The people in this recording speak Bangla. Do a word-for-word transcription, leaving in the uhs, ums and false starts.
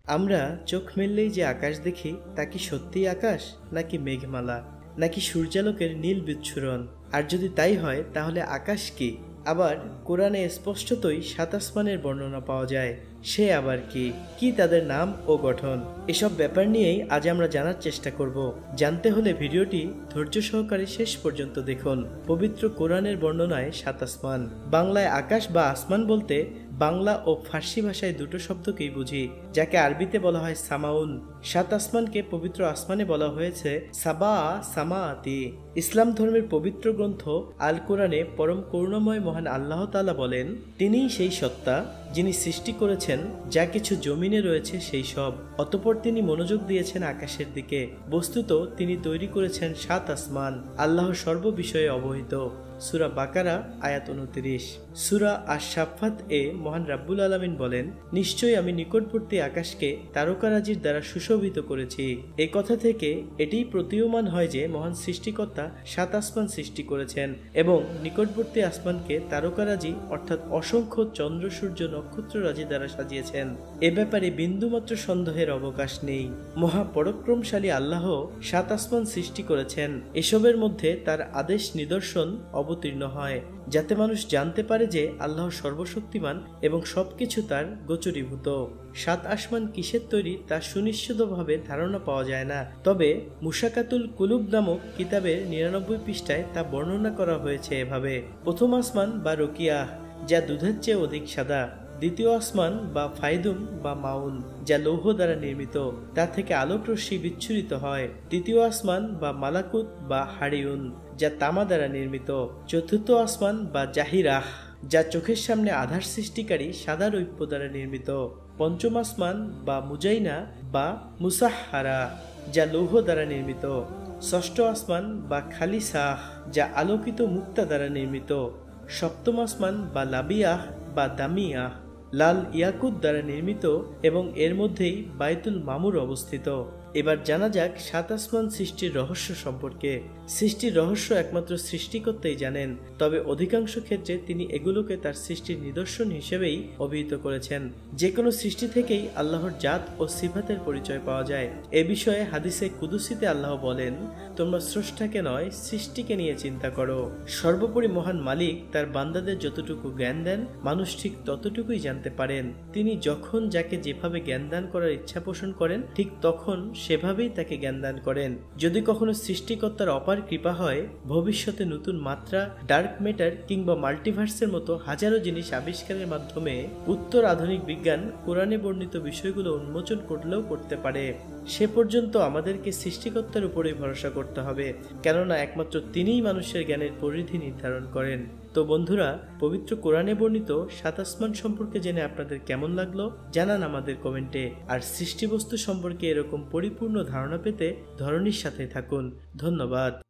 আমরা চোখ মেললেই যে আকাশ দেখি তা কি সত্যিই আকাশ, নাকি মেঘমালা, নাকি সূর্যালোকের নীল বিচ্ছুরণ? আর যদি তাই হয় তাহলে আকাশ কি? আবার কোরআনে স্পষ্টতই সাত আসমানের বর্ণনা পাওয়া যায়, সে আবার কি কি তাদের নাম ও গঠন? এসব ব্যাপার নিয়েই আজ আমরা জানার চেষ্টা করব। জানতে হলে ভিডিওটি ধৈর্য সহকারে শেষ পর্যন্ত দেখুন। পবিত্র কোরআনের বর্ণনায় সাত আসমান। বাংলায় আকাশ বা আসমান বলতে বাংলা ও ফার্সি ভাষায় দুটো শব্দকেই বুঝি, যাকে আরবিতে বলা হয় সামাউন। সাত আসমানকে পবিত্র আসমানে বলা হয়েছে সাবা সামাআতি। ইসলাম ধর্মের পবিত্র গ্রন্থ আল কোরআনে পরম করুণাময় মহান আল্লাহ তাআলা বলেন, তিনিই সেই সত্তা যিনি সৃষ্টি করেছেন যা কিছু জমিনে রয়েছে সেই সব। অতঃপর তিনি মনোযোগ দিয়েছেন আকাশের দিকে। বস্তুত তিনি তৈরি করেছেন সাত আসমান। আল্লাহ সর্ববিষয়ে অবহিত। সূরা বাকারা আয়াত উনত্রিশ। সূরা আশ-শাফাত এ মহান রাব্বুল আলামিন বলেন, নিশ্চয়ই আমি নিকটবর্তী আকাশকে তারকারাজির দ্বারা সুশোভিত করেছি। এই কথা থেকে এটিই প্রতীয়মান হয় যে মহান সৃষ্টিকর্তা সাত আসমান সৃষ্টি করেছেন এবং নিকটবর্তী আসমানকে তারকারাজি অর্থাৎ অসংখ্য চন্দ্র সূর্য নক্ষত্ররাজি দ্বারা সাজিয়েছেন। এ ব্যাপারে বিন্দুমাত্র সন্দেহের অবকাশ নেই। মহাপরাক্রমশালী আল্লাহ সাত আসমান সৃষ্টি করেছেন। এসবের মধ্যে তার আদেশ নিদর্শন অবতীর্ণ হয়, যাতে মানুষ জানতে পারে যে আল্লাহ সর্বশক্তিমান এবং সবকিছু তার গোচরীভূত। সাত আসমান কিসের তৈরি তা সুনিশ্চিতভাবে ধারণা পাওয়া যায় না, তবে মুশাকাতুল কুলুব নামক কিতাবের নিরানব্বই পৃষ্ঠায় তা বর্ণনা করা হয়েছে এভাবে। প্রথম আসমান বা রকিয়াহ, যা দুধের চেয়ে অধিক সাদা। দ্বিতীয় আসমান বা ফাইদুম বা মাউন, যা লৌহ দ্বারা নির্মিত, তা থেকে আলোক রশ্মি বিচ্ছুরিত হয়। তৃতীয় আসমান বা মালাকুত বা হারিউন, যা তামা দ্বারা নির্মিত। চতুর্থ আসমান বা জাহিরাহ, যা চোখের সামনে আধার সৃষ্টিকারী সাদা রৌপ্য দ্বারা নির্মিত। পঞ্চম আসমান বা মুজাইনা বা মুসাহহারা, যা লৌহ দ্বারা নির্মিত। ষষ্ঠ আসমান বা খালিসাহ, যা আলোকিত মুক্তা দ্বারা নির্মিত। সপ্তম আসমান বা লাবিয়াহ বা দামিয়াহ, লাল ইয়াকুত দ্বারা নির্মিত এবং এর মধ্যেই বাইতুল মামুর অবস্থিত। এবার জানা যাক সাত আসমান সৃষ্টির রহস্য সম্পর্কে। সৃষ্টির রহস্য একমাত্র সৃষ্টিকর্তাই জানেন, তবে অধিকাংশ ক্ষেত্রে তিনি এগুলোকে তার সৃষ্টির নিদর্শন হিসেবেই অভিহিত করেছেন। যে কোনো সৃষ্টি থেকেই আল্লাহর জাত ও সিফাতের পরিচয় পাওয়া যায়। এ বিষয়ে হাদিসে কুদুসিতে আল্লাহ বলেন, তোমরা স্রষ্টাকে নয় সৃষ্টিকে নিয়ে চিন্তা করো। সর্বোপরি মহান মালিক তার বান্দাদের যতটুকু জ্ঞান দেন মানুষ ঠিক ততটুকুই জানতে পারেন। তিনি যখন যাকে যেভাবে জ্ঞান দান করার ইচ্ছা পোষণ করেন ঠিক তখন সেভাবেই তাকে জ্ঞান দান করেন। যদি কখনো সৃষ্টিকর্তার অপার কৃপা হয়, ভবিষ্যতে নতুন মাত্রা, ডার্ক ম্যাটার কিংবা মাল্টিভার্সের মতো হাজারো জিনিস আবিষ্কারের মাধ্যমে উত্তর আধুনিক বিজ্ঞান কোরআনে বর্ণিত বিষয়গুলো উন্মোচন করলেও করতে পারে। সে পর্যন্ত আমাদেরকে সৃষ্টিকর্তার উপরেই ভরসা করতে হবে, কেননা একমাত্র তিনিই মানুষের জ্ঞানের পরিধি নির্ধারণ করেন। তো বন্ধুরা, পবিত্র কোরআনে বর্ণিত সাত আসমান সম্পর্কে জেনে আপনাদের কেমন লাগলো জানান আমাদের কমেন্টে। আর সৃষ্টিবস্তু সম্পর্কে এরকম পরিপূর্ণ ধারণা পেতে ধরনীর সাথে থাকুন। ধন্যবাদ।